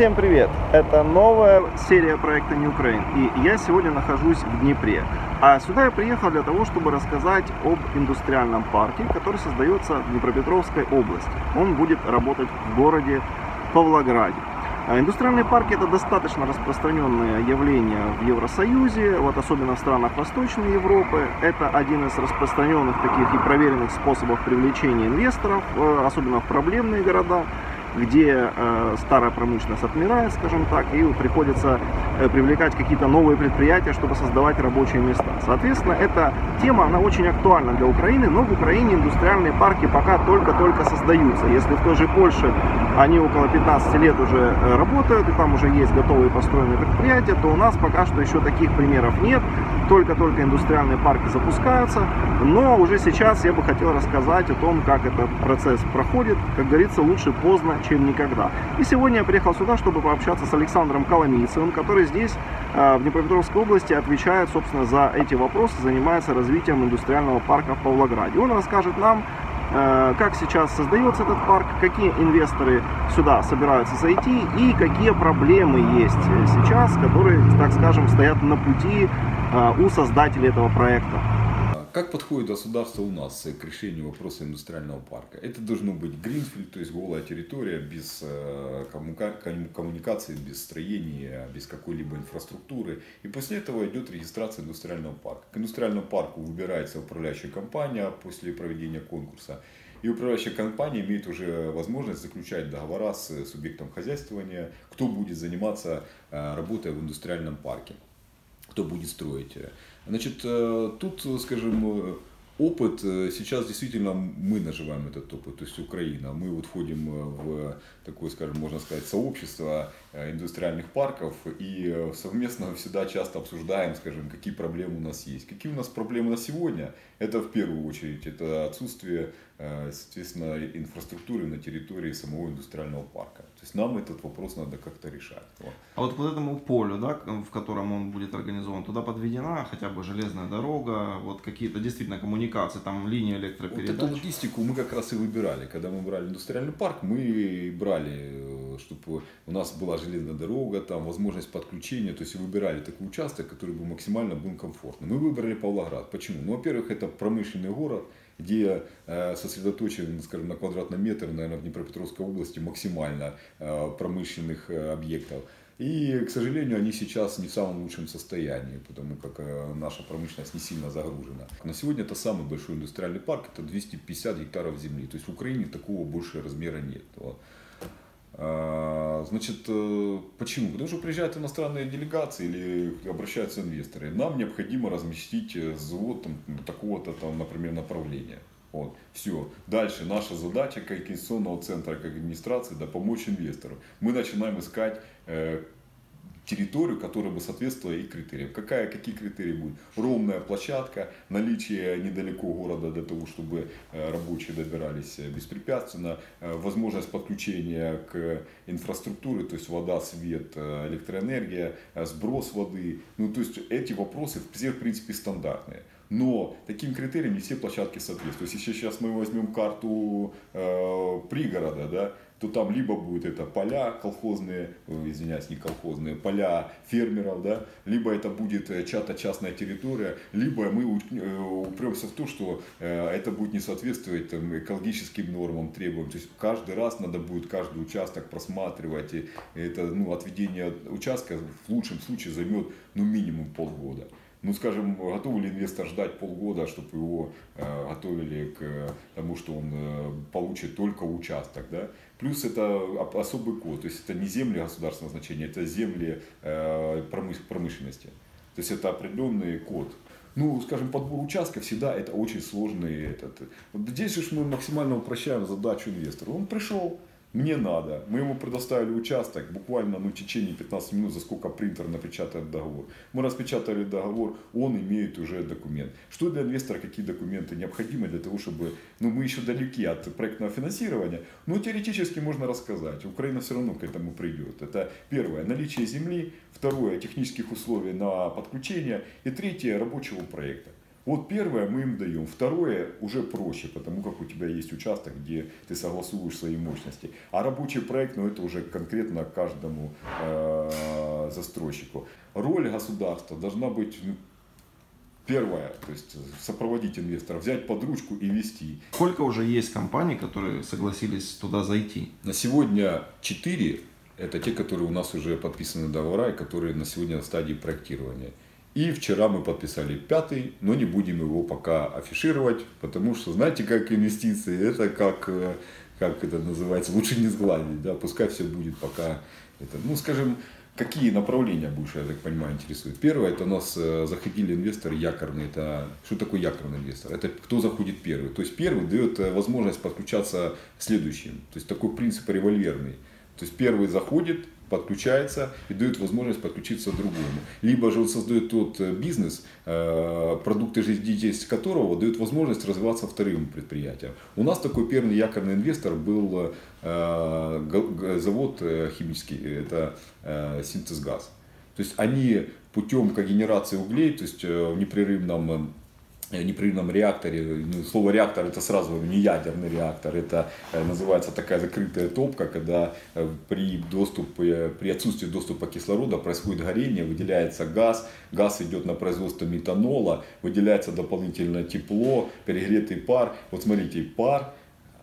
Всем привет! Это новая серия проекта New Ukraine, и я сегодня нахожусь в Днепре. А сюда я приехал для того, чтобы рассказать об индустриальном парке, который создается в Днепропетровской области. Он будет работать в городе Павлограде. Индустриальные парки — это достаточно распространенное явление в Евросоюзе, особенно в странах Восточной Европы. Это один из распространенных таких и проверенных способов привлечения инвесторов, особенно в проблемные города, где старая промышленность отмирает, скажем так, и приходится привлекать какие-то новые предприятия, чтобы создавать рабочие места. Соответственно, эта тема, она очень актуальна для Украины, но в Украине индустриальные парки пока только-только создаются. Если в той же Польше они около 15 лет уже работают, и там уже есть готовые построенные предприятия, то у нас пока что еще таких примеров нет. Только-только индустриальные парки запускаются, но уже сейчас я бы хотел рассказать о том, как этот процесс проходит. Как говорится, лучше поздно, чем никогда. И сегодня я приехал сюда, чтобы пообщаться с Александром Коломийцевым, который здесь, в Днепропетровской области, отвечает, собственно, за эти вопросы, занимается развитием индустриального парка в Павлограде. Он расскажет нам, как сейчас создается этот парк, какие инвесторы сюда собираются зайти и какие проблемы есть сейчас, которые, так скажем, стоят на пути у создателей этого проекта. Как подходит государство у нас к решению вопроса индустриального парка? Это должно быть гринфилд, то есть голая территория, без коммуникации, без строения, без какой-либо инфраструктуры. И после этого идет регистрация индустриального парка. К индустриальному парку выбирается управляющая компания после проведения конкурса. И управляющая компания имеет уже возможность заключать договора с субъектом хозяйствования, кто будет заниматься работой в индустриальном парке, кто будет строить. Значит, тут, скажем, опыт, сейчас действительно мы наживаем этот опыт, то есть Украина. Мы входим в такое, скажем, можно сказать, сообщество индустриальных парков и совместно всегда часто обсуждаем, скажем, какие проблемы у нас есть. Какие у нас проблемы на сегодня? Это в первую очередь это отсутствие, соответственно, инфраструктуры на территории самого индустриального парка. То есть нам этот вопрос надо как-то решать. А вот по этому полю, да, в котором он будет организован, туда подведена хотя бы железная дорога, какие-то действительно коммуникации, там линии электропередач? Вот эту логистику мы как раз и выбирали. Когда мы брали индустриальный парк, мы брали, чтобы у нас была железная дорога, там возможность подключения, то есть выбирали такой участок, который бы максимально был комфортным. Мы выбрали Павлоград. Почему? Ну, во-первых, это промышленный город, где сосредоточен, скажем, на квадратный метр, наверное, в Днепропетровской области максимально промышленных объектов. И, к сожалению, они сейчас не в самом лучшем состоянии, потому как наша промышленность не сильно загружена. На сегодня это самый большой индустриальный парк, это 250 гектаров земли. То есть в Украине такого больше размера нет. Значит, почему? Потому что приезжают иностранные делегации или обращаются инвесторы. Нам необходимо разместить завод такого-то там, например, направления. Все. Дальше наша задача как инвестиционного центра, как администрации, помочь инвестору. Мы начинаем искать территорию, которая бы соответствовала их критериям. Какие критерии будут? Ровная площадка, наличие недалеко города для того, чтобы рабочие добирались беспрепятственно, возможность подключения к инфраструктуре, то есть вода, свет, электроэнергия, сброс воды. То есть эти вопросы все в принципе стандартные. Но таким критериям не все площадки соответствуют. Если сейчас мы возьмем карту пригорода, да, то там либо будет это поля колхозные, извиняюсь, не колхозные, поля фермеров, да, либо это будет чья-то частная территория, либо мы упремся в то, что это будет не соответствовать там, экологическим нормам, требованиям. То есть каждый раз надо будет каждый участок просматривать. И это, отведение участка в лучшем случае займет минимум полгода. Скажем, готов ли инвестор ждать полгода, чтобы его готовили к тому, что он получит только участок, да? Плюс это особый код, то есть это не земли государственного значения, это земли промышленности. То есть это определенный код. Скажем, подбор участка всегда это очень сложный. Здесь же мы максимально упрощаем задачу инвестора. Он пришел. Мне надо. Мы ему предоставили участок буквально в течение 15 минут, за сколько принтер напечатает договор. Мы распечатали договор, он имеет уже документ. Что для инвестора, какие документы необходимы для того, чтобы... мы еще далеки от проектного финансирования, но теоретически можно рассказать. Украина все равно к этому придет. Это первое, наличие земли. Второе, технических условий на подключение. И третье, рабочего проекта. Вот первое мы им даем, второе уже проще, потому как у тебя есть участок, где ты согласуешь свои мощности. А рабочий проект, ну это уже конкретно каждому застройщику. Роль государства должна быть первая, то есть сопроводить инвестора, взять под ручку и вести. Сколько уже есть компаний, которые согласились туда зайти? На сегодня 4 это те, которые у нас уже подписаны договора и которые на сегодня на стадии проектирования. И вчера мы подписали 5-й, но не будем его пока афишировать, потому что, знаете, как инвестиции, это как это называется, лучше не сгладить, да, пускай все будет пока, это, ну, скажем, какие направления больше, я так понимаю, интересуют. Первое, это у нас заходили инвесторы якорные, это, что такое якорный инвестор? Это кто заходит первый, то есть первый дает возможность подключаться следующим, то есть такой принцип револьверный, то есть первый заходит, подключается и дает возможность подключиться другому. Либо же он создает тот бизнес, продукты жизнедеятельности которого дают возможность развиваться вторым предприятиям. У нас такой первый якорный инвестор был завод химический, это Синтезгаз. То есть они путем когенерации углей, то есть в непрерывном реакторе, слово реактор это сразу не ядерный реактор, это называется такая закрытая топка, когда при отсутствии доступа кислорода происходит горение, выделяется газ, газ идет на производство метанола, выделяется дополнительное тепло, перегретый пар. Вот смотрите, пар,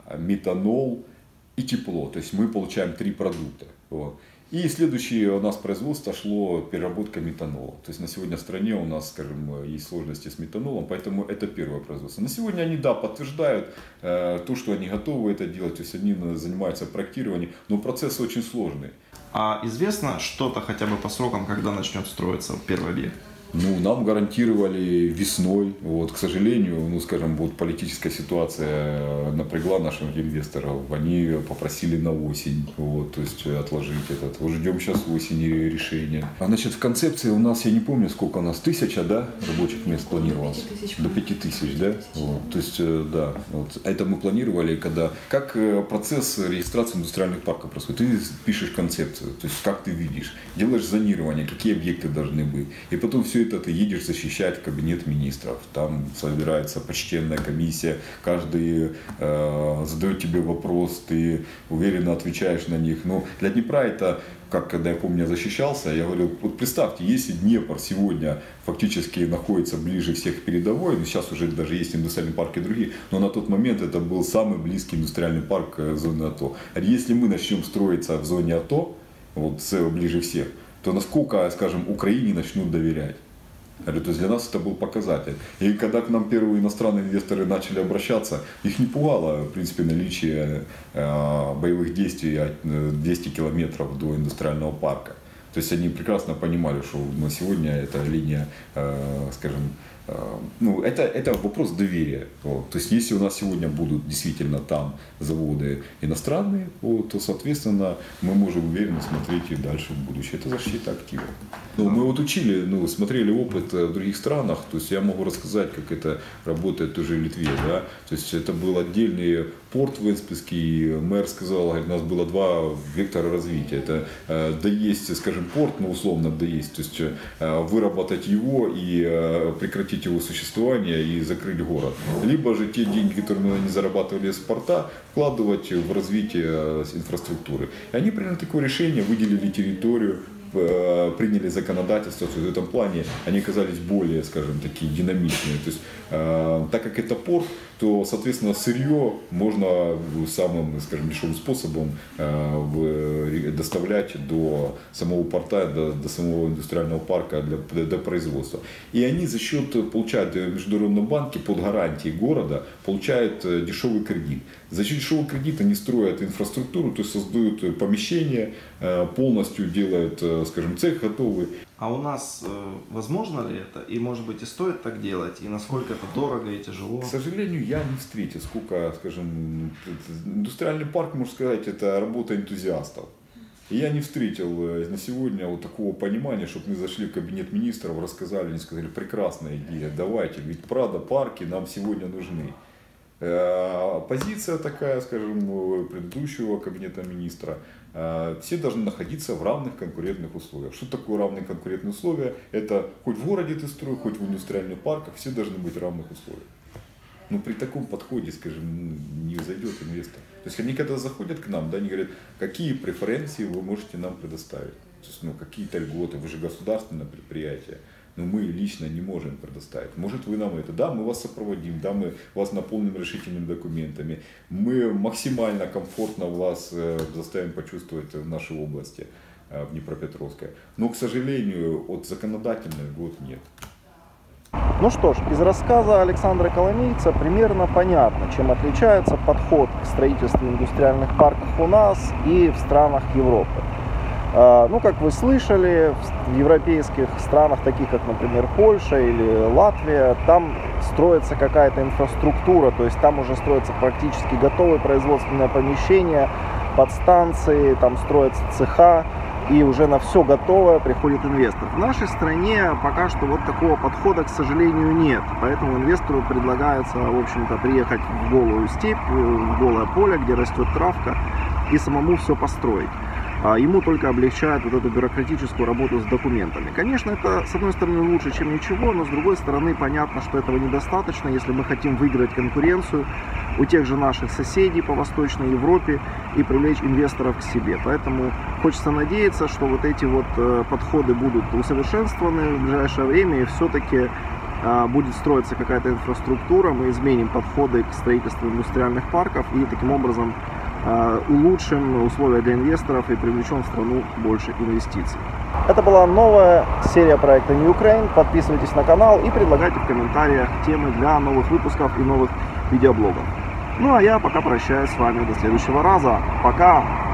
метанол и тепло, то есть мы получаем 3 продукта. Вот. И следующее у нас производство шло переработка метанола. То есть на сегодня в стране у нас, скажем, есть сложности с метанолом, поэтому это первое производство. На сегодня они, да, подтверждают то, что они готовы это делать, то есть они занимаются проектированием, но процесс очень сложный. А известно что-то хотя бы по срокам, когда начнет строиться первый объект? Ну, нам гарантировали весной. Вот, к сожалению, ну, скажем, вот политическая ситуация напрягла наших инвесторов. Они попросили на осень, вот, то есть отложить этот. Вот ждем сейчас осени решения. А значит, в концепции у нас, я не помню, сколько у нас, 1000, да, рабочих мест планировалось? До 5000, да? Вот, то есть, да, вот, это мы планировали, когда, как процесс регистрации индустриальных парков происходит. Ты пишешь концепцию, то есть, как ты видишь, делаешь зонирование, какие объекты должны быть. И потом все это ты едешь защищать в кабинет министров. Там собирается почтенная комиссия, каждый задает тебе вопрос, ты уверенно отвечаешь на них. Но для Днепра это, как когда я помню, я защищался, я говорил, вот представьте, если Днепр сегодня фактически находится ближе всех к передовой, ну сейчас уже даже есть индустриальные парки и другие, но на тот момент это был самый близкий индустриальный парк зоны АТО. А если мы начнем строиться в зоне АТО, вот ближе всех, то насколько, скажем, Украине начнут доверять. То есть для нас это был показатель. И когда к нам первые иностранные инвесторы начали обращаться, их не пугало, в принципе, наличие боевых действий 200 километров до индустриального парка. То есть они прекрасно понимали, что на сегодня эта линия, скажем, ну, это вопрос доверия. Вот. То есть, если у нас сегодня будут действительно там заводы иностранные, вот, то, соответственно, мы можем уверенно смотреть и дальше в будущее. Это защита активов. Ну, мы вот учили, ну, смотрели опыт в других странах, то есть я могу рассказать, как это работает тоже в Литве. Да? То есть это был отдельный порт Венспилский, мэр сказал, говорит, у нас было 2 вектора развития. Это доесть, скажем, порт, ну, условно доесть, то есть выработать его и прекратить его существование и закрыть город. Либо же те деньги, которые мы не зарабатывали с порта, вкладывать в развитие инфраструктуры. И они приняли такое решение, выделили территорию, приняли законодательство, в этом плане они оказались более, скажем, такие динамичные. То есть, так как это порт, то, соответственно, сырье можно самым, скажем, дешевым способом доставлять до самого порта, до самого индустриального парка до производства. И они за счет, получают в Международном банке под гарантией города, получают дешевый кредит. За счет дешевого кредита они строят инфраструктуру, то есть создают помещения, полностью делают, скажем, цех готовый. А у нас возможно ли это? И, может быть, и стоит так делать? И насколько это дорого и тяжело? К сожалению, я не встретил, сколько, скажем, индустриальный парк, можно сказать, это работа энтузиастов. И я не встретил на сегодня вот такого понимания, чтобы мы зашли в кабинет министров, рассказали, они сказали, прекрасная идея, давайте, ведь правда парки нам сегодня нужны. Позиция такая, скажем, предыдущего кабинета министра, все должны находиться в равных конкурентных условиях. Что такое равные конкурентные условия? Это хоть в городе ты строй, хоть в индустриальных парках, все должны быть в равных условиях. Но при таком подходе, скажем, не зайдет инвестор. То есть они когда заходят к нам, да, они говорят, какие преференции вы можете нам предоставить. То есть, какие-то льготы, вы же государственное предприятие. Но мы лично не можем предоставить. Может, вы нам это, да, мы вас сопроводим, да, мы вас наполним решительными документами, мы максимально комфортно вас заставим почувствовать в нашей области, в Днепропетровской. Но, к сожалению, от законодательных льгот нет. Ну что ж, из рассказа Александра Коломийца примерно понятно, чем отличается подход к строительству индустриальных парков у нас и в странах Европы. Ну, как вы слышали, в европейских странах, таких как, например, Польша или Латвия, там строится какая-то инфраструктура, то есть там уже строятся практически готовые производственные помещения, подстанции, там строятся цеха, и уже на все готовое приходит инвестор. В нашей стране пока что вот такого подхода, к сожалению, нет, поэтому инвестору предлагается, в общем-то, приехать в голую степь, в голое поле, где растет травка, и самому все построить. Ему только облегчает вот эту бюрократическую работу с документами. Конечно, это, с одной стороны, лучше, чем ничего, но с другой стороны, понятно, что этого недостаточно, если мы хотим выиграть конкуренцию у тех же наших соседей по Восточной Европе и привлечь инвесторов к себе. Поэтому хочется надеяться, что вот эти вот подходы будут усовершенствованы в ближайшее время, и все-таки будет строиться какая-то инфраструктура, мы изменим подходы к строительству индустриальных парков и таким образом улучшим условия для инвесторов и привлечем в страну больше инвестиций. Это была новая серия проекта New Ukraine. Подписывайтесь на канал и предлагайте в комментариях темы для новых выпусков и новых видеоблогов. Ну а я пока прощаюсь с вами до следующего раза. Пока!